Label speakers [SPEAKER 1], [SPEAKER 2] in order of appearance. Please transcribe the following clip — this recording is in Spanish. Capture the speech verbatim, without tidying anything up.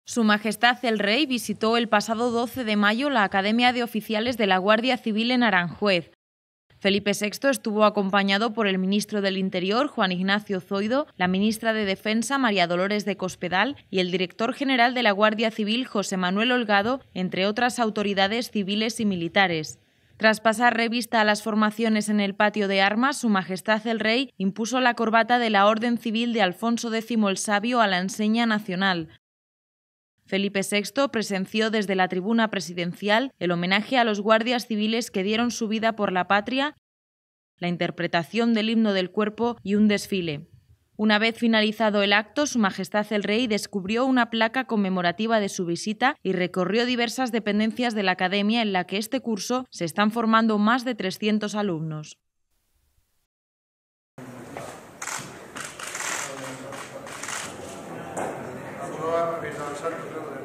[SPEAKER 1] Su Majestad el Rey visitó el pasado doce de mayo la Academia de Oficiales de la Guardia Civil en Aranjuez. Felipe sexto estuvo acompañado por el ministro del Interior, Juan Ignacio Zoido, la ministra de Defensa, María Dolores de Cospedal, y el director general de la Guardia Civil, José Manuel Holgado, entre otras autoridades civiles y militares. Tras pasar revista a las formaciones en el patio de armas, Su Majestad el Rey impuso la corbata de la Orden Civil de Alfonso décimo el Sabio a la enseña nacional. Felipe sexto presenció desde la tribuna presidencial el homenaje a los guardias civiles que dieron su vida por la patria, la interpretación del himno del cuerpo y un desfile. Una vez finalizado el acto, Su Majestad el Rey descubrió una placa conmemorativa de su visita y recorrió diversas dependencias de la Academia en la que este curso se están formando más de trescientos alumnos.
[SPEAKER 2] Vamos a